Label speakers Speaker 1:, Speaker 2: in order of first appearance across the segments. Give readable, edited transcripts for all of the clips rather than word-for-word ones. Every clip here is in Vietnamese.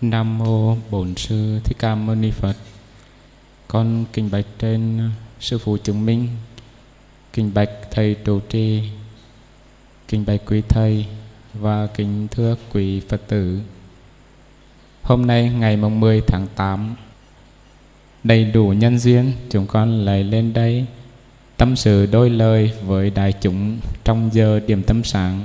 Speaker 1: Nam mô Bổn Sư Thích Ca Mâu Ni Phật. Con kính bạch trên sư phụ chứng minh, kính bạch thầy trụ trì, kính bạch quý thầy và kính thưa quý Phật tử. Hôm nay ngày mùng 10 tháng 8, đầy đủ nhân duyên, chúng con lại lên đây tâm sự đôi lời với đại chúng trong giờ điểm tâm sáng.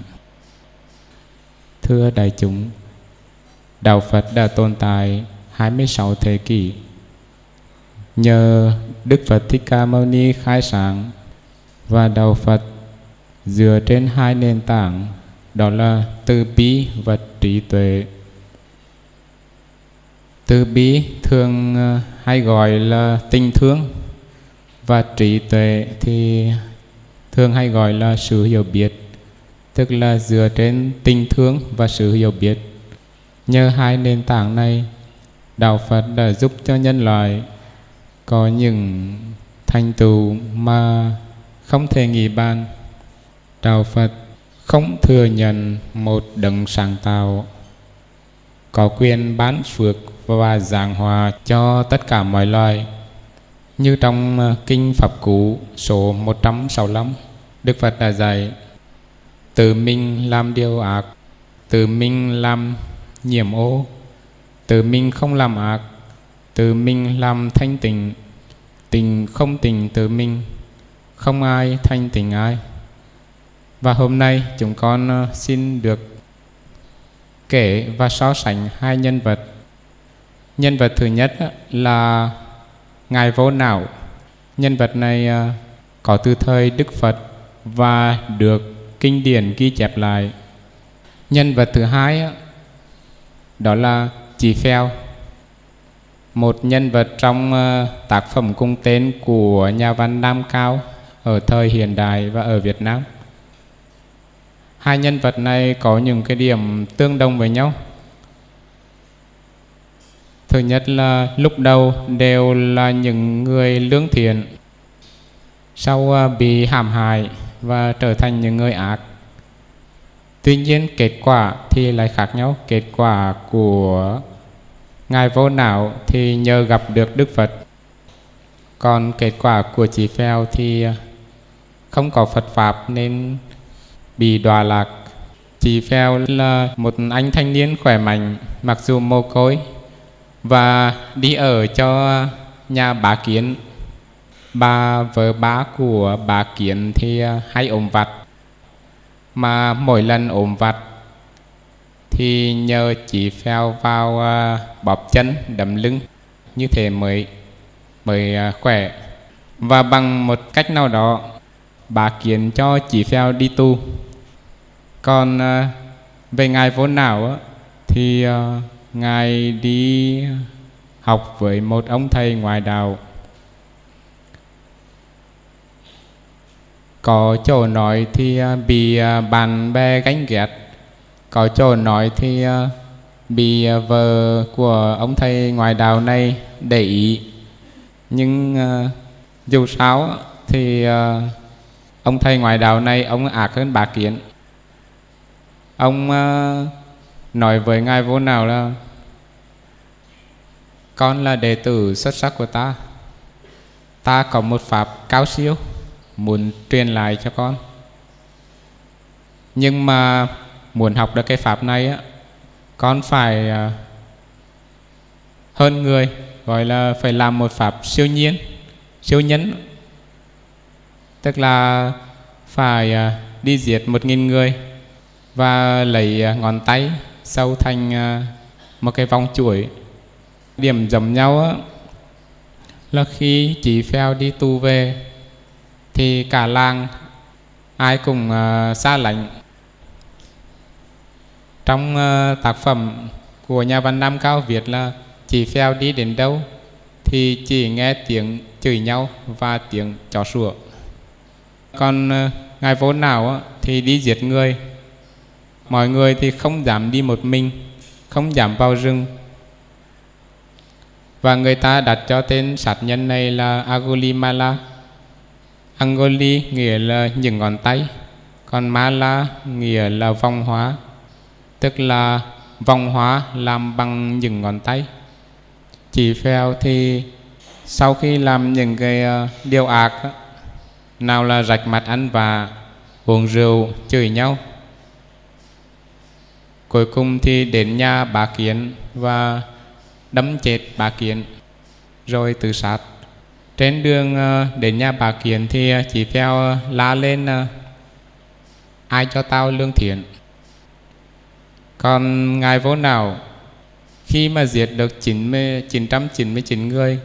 Speaker 1: Thưa đại chúng, Đạo Phật đã tồn tại 26 thế kỷ. Nhờ Đức Phật Thích Ca Mâu Ni khai sáng, và Đạo Phật dựa trên hai nền tảng, đó là từ bi và trí tuệ. Từ bi thường hay gọi là tình thương, và trí tuệ thì thường hay gọi là sự hiểu biết, tức là dựa trên tình thương và sự hiểu biết. Nhờ hai nền tảng này, Đạo Phật đã giúp cho nhân loại có những thành tựu mà không thể nghĩ bàn. Đạo Phật không thừa nhận một đấng sáng tạo có quyền ban phước và giảng hòa cho tất cả mọi loài. Như trong Kinh Pháp Cú số 165, Đức Phật đã dạy: tự mình làm điều ác, tự mình làm nhiễm ô, tự mình không làm ác, tự mình làm thanh tịnh, tình không tình tự mình, không ai thanh tịnh ai. Và hôm nay chúng con xin được kể và so sánh hai nhân vật. Nhân vật thứ nhất là Ngài Vô Não. Nhân vật này có từ thời Đức Phật và được kinh điển ghi chép lại. Nhân vật thứ hai đó là Chí Phèo, một nhân vật trong tác phẩm cùng tên của nhà văn Nam Cao ở thời hiện đại và ở Việt Nam. Hai nhân vật này có những cái điểm tương đồng với nhau. Thứ nhất là lúc đầu đều là những người lương thiện, sau bị hãm hại và trở thành những người ác. Tuy nhiên kết quả thì lại khác nhau. Kết quả của Ngài Vô Não thì nhờ gặp được Đức Phật, còn kết quả của Chí Phèo thì không có Phật Pháp nên bị đọa lạc. Chí Phèo là một anh thanh niên khỏe mạnh, mặc dù mồ côi, và đi ở cho nhà Bá Kiến. Bà vợ bá của Bá Kiến thì hay ốm vặt, mà mỗi lần ốm vặt thì nhờ Chí Phèo vào bóp chân đấm lưng, như thế mới khỏe. Và bằng một cách nào đó, Bá Kiến cho Chí Phèo đi tu. Còn về Ngài Vô Não thì Ngài đi học với một ông thầy ngoại đạo. Có chỗ nói thì bị bạn bè ganh ghét, có chỗ nói thì bị vợ của ông thầy ngoại đạo này để ý. Nhưng dù sao thì ông thầy ngoại đạo này ông ác hơn Bá Kiến. Ông nói với Ngài Vô Não là: con là đệ tử xuất sắc của ta, ta có một pháp cao siêu muốn truyền lại cho con. Nhưng mà muốn học được cái pháp này con phải hơn người, gọi là phải làm một pháp siêu nhiên, siêu nhân. Tức là phải đi giết 1000 người và lấy ngón tay sâu thành một cái vòng chuỗi. Điểm giống nhau là khi Chí Phèo đi tù về thì cả làng ai cũng xa lánh. Trong tác phẩm của nhà văn Nam Cao viết là Chí Phèo đi đến đâu thì chỉ nghe tiếng chửi nhau và tiếng chó sủa. Còn Ngài Vô Não thì đi giết người. Mọi người thì không dám đi một mình, không dám vào rừng, và người ta đặt cho tên sát nhân này là Angulimala. Anguli nghĩa là những ngón tay, còn Mala nghĩa là vòng hóa, tức là vòng hoa làm bằng những ngón tay. Chỉ phèo thì sau khi làm những cái điều ác, nào là rạch mặt ăn vạ, uống rượu, chửi nhau, cuối cùng thì đến nhà bà Kiến và đâm chết bà Kiến rồi tự sát. Trên đường đến nhà bà Kiến thì chị phèo la lên ai cho tao lương thiện. Còn ngài Vô Não khi mà giết được 999 người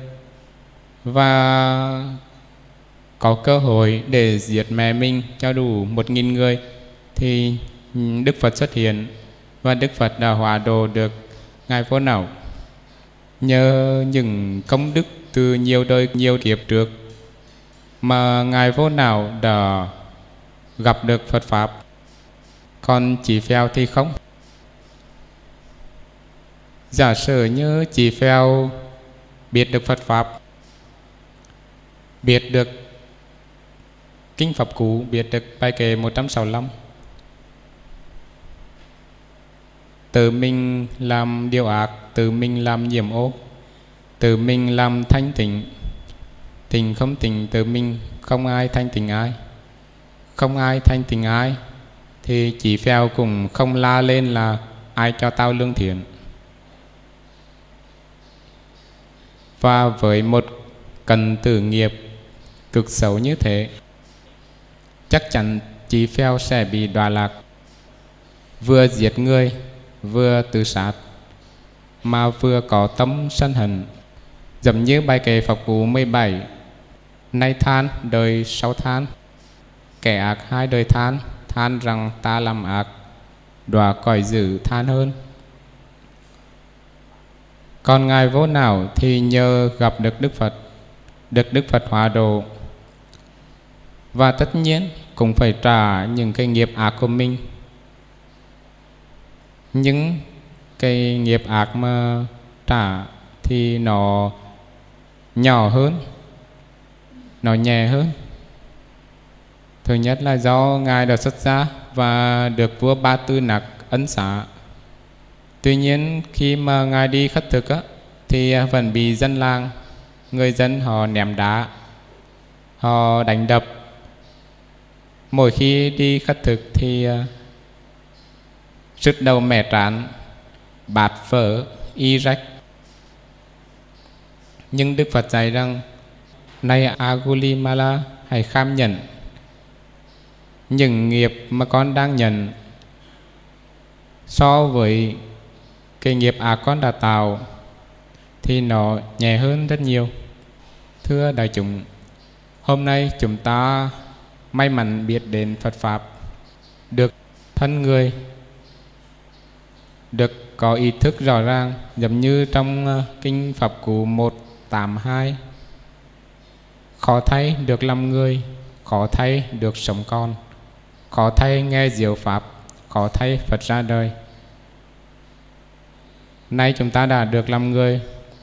Speaker 1: và có cơ hội để giết mẹ mình cho đủ 1000 người thì Đức Phật xuất hiện và Đức Phật đã hóa độ được ngài Vô Não. Nhờ những công đức từ nhiều đời nhiều kiếp trước mà ngài Vô Não đã gặp được Phật pháp, còn Chí Phèo thì không. Giả sử như Chí Phèo biết được Phật pháp, biết được kinh Pháp Cú, biết được bài kệ 165, tự mình làm điều ác, tự mình làm nhiễm ô, tự mình làm thanh tịnh, tình không tình tự mình, không ai thanh tịnh ai, không ai thanh tịnh ai, thì Chí Phèo cũng không la lên là ai cho tao lương thiện. Và với một cần tử nghiệp cực xấu như thế, chắc chắn Chí Phèo sẽ bị đọa lạc, vừa giết người, vừa tự sát, mà vừa có tâm sân hận. Giống như bài kệ Pháp Cú 17: nay than đời sau than, kẻ ác hai đời than, than rằng ta làm ác, đọa cõi dữ than hơn. Còn ngài Vô Não thì nhờ gặp được Đức Phật, được Đức Phật hóa độ, và tất nhiên cũng phải trả những cái nghiệp ác của mình. Những cái nghiệp ác mà trả thì nó nhỏ hơn, nó nhẹ hơn. Thứ nhất là do ngài đã xuất gia và được vua Ba Tư Nặc ân xá. Tuy nhiên khi mà ngài đi khất thực á, thì vẫn bị dân làng, người dân họ ném đá, họ đánh đập. Mỗi khi đi khất thực thì sứt đầu mẻ trán, bát vỡ, y rách. Nhưng Đức Phật dạy rằng: này Agulimala, hãy kham nhận những nghiệp mà con đang nhận so với cái nghiệp ác con đã tạo thì nó nhẹ hơn rất nhiều. Thưa đại chúng, hôm nay chúng ta may mắn biết đến Phật Pháp, được thân người, được có ý thức rõ ràng, giống như trong kinh Pháp Cú 182: khó thay được làm người, khó thay được sống con, khó thay nghe diệu Pháp, khó thay Phật ra đời. Nay chúng ta đã được làm người,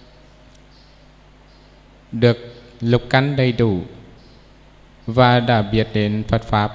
Speaker 1: được lục căn đầy đủ và đã biết đến Phật Pháp.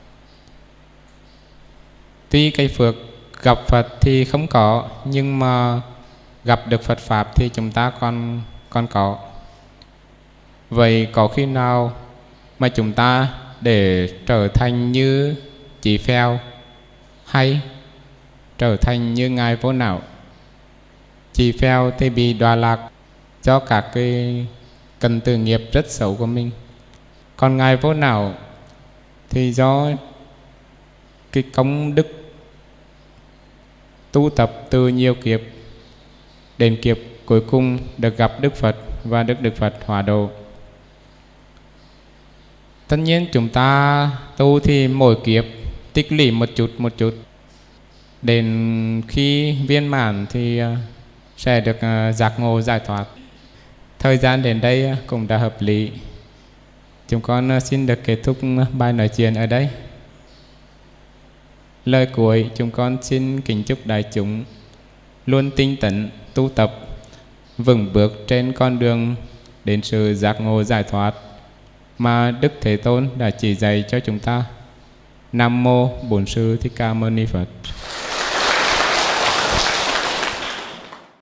Speaker 1: Tuy cái phước gặp Phật thì không có, nhưng mà gặp được Phật Pháp thì chúng ta còn có. Vậy có khi nào mà chúng ta để trở thành như Chí Phèo hay trở thành như ngài Vô Não? Chí Phèo thì bị đọa lạc do các cái cần tử nghiệp rất xấu của mình. Còn ngài Vô Não thì do cái công đức tu tập từ nhiều kiếp, đến kiếp cuối cùng được gặp Đức Phật và được Đức Phật hóa độ. Tất nhiên chúng ta tu thì mỗi kiếp tích lũy một chút, đến khi viên mãn thì sẽ được giác ngộ giải thoát. Thời gian đến đây cũng đã hợp lý. Chúng con xin được kết thúc bài nói chuyện ở đây. Lời cuối chúng con xin kính chúc đại chúng luôn tinh tấn tu tập, vững bước trên con đường đến sự giác ngộ giải thoát mà Đức Thế Tôn đã chỉ dạy cho chúng ta. Nam mô Bổn Sư Thích Ca Mâu Ni Phật.